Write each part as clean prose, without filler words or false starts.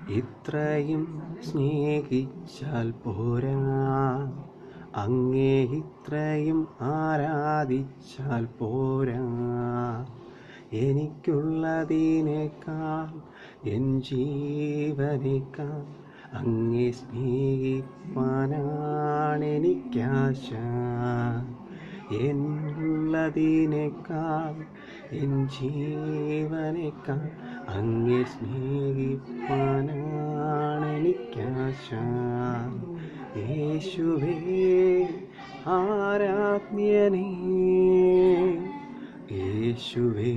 ഇത്രയും സ്നേഹിച്ചാൽ പോരാ, അങ്ങേ ഇത്രയും ആരാധിച്ചാൽ പോരാ. എനിക്കുള്ളതിനേക്കാൾ എൻ ജീവനേക്കാൾ അങ്ങേ സ്നേഹിപ്പാനാണെനിക്കാശ. എന്നുള്ളതിനേക്കാൾ എൻ ജീവനേക്കാൾ അങ്ങേ സ്നേഹിപ്പാനാണെനിക്കാശ. യേശുവേ ആരാധ്യനേ, യേശുവേ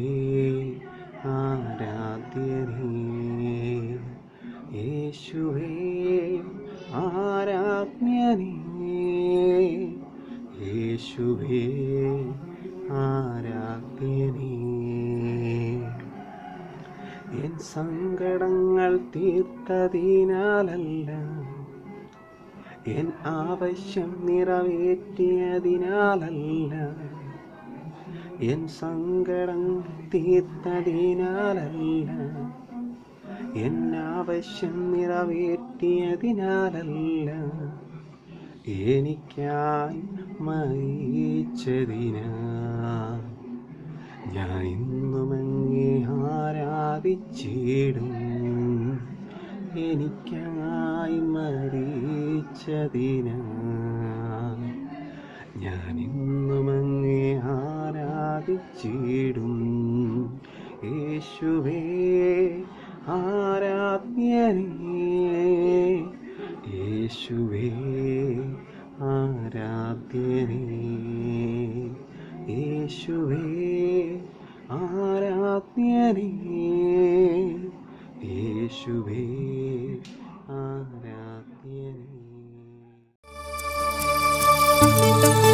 ആരാധ്യനേ, യേശുവേ ആരാധ്യനേ, യേശുവേ ആരാധ്യനേ. എൻ സങ്കടങ്ങൾ തീർത്തതിനാലല്ല, എൻ ആവശ്യം നിറവേറ്റിയതിനാലല്ല, എൻ സങ്കടം തീർത്തതിനാലല്ല, എൻ ആവശ്യം നിറവേറ്റിയതിനാലല്ല, എനിക്കായി മരിച്ചതിനാൽ ഞാൻ ഇന്നും അങ്ങേ ആരാധിച്ചിടും. എനിക്കായി മരിച്ചതിനാൽ ഞാൻ ഇന്നും അങ്ങേ ആരാധിച്ചിടും. യേശുവേ ആരാധ്യനേ, യേശുവേ ആരാധ്യനേ, യേശുവേ ആരാധ്യനേ, യേശുവേ ആരാധ്യനേ.